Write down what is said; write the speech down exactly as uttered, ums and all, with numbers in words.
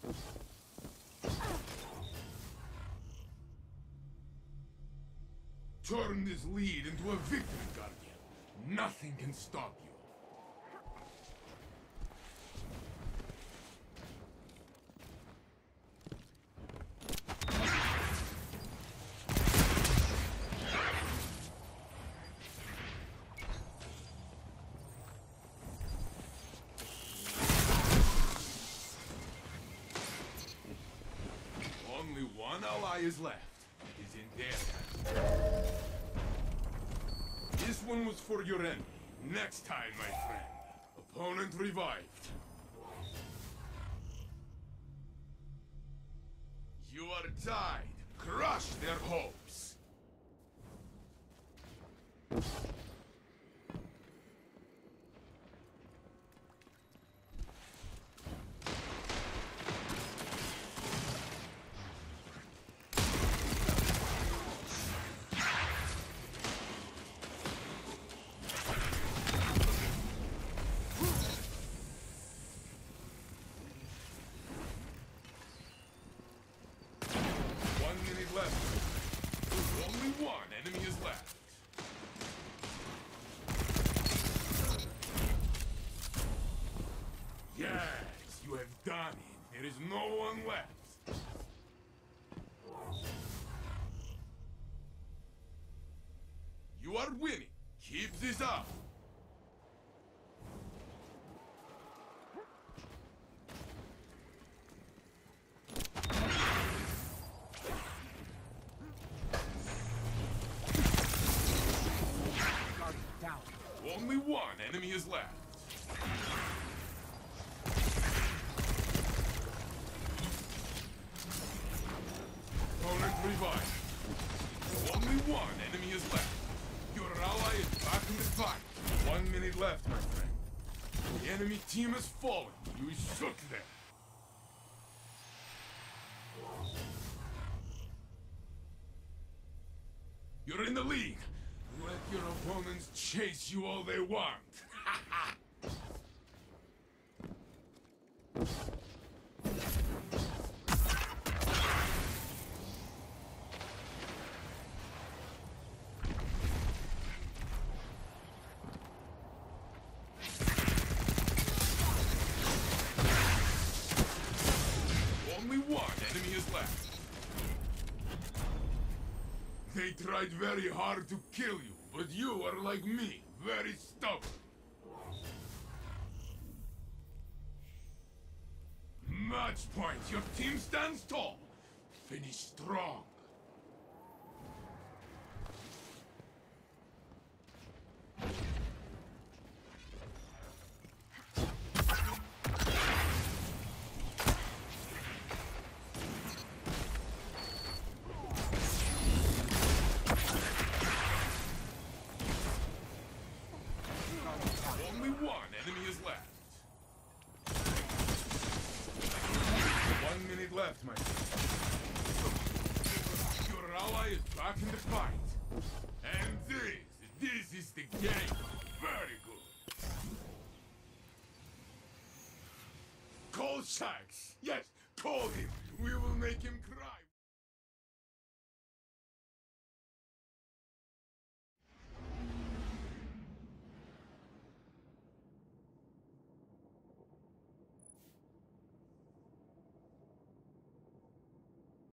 Turn this lead into a victory, Guardian. Nothing can stop you. Only one ally is left. It is in their hands. This one was for your enemy. Next time, my friend. Opponent revived. You are tied. Crush their hopes. Left. Only one enemy is left. Yes, you have done it. There is no one left. You are winning. Keep this up. Only one enemy is left. Opponent revived. Only one enemy is left. Your ally is back in the fight. One minute left, my friend. The enemy team has fallen. You shook them. You're in the lead. Let your opponents chase you all they want. Only one enemy is left. They tried very hard to kill you, but you are like me, very stubborn. Match point, your team stands tall. Finish strong. One enemy is left. One minute left, my friend. Your ally is back in the fight. And this, this is the game. Very good. Call Shaxx. Yes, call him. We will make him cry.